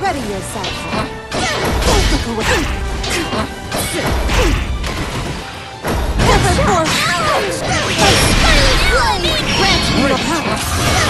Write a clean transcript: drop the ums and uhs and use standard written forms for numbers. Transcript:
Ready yourself. Look away. Never more. Grant me your help.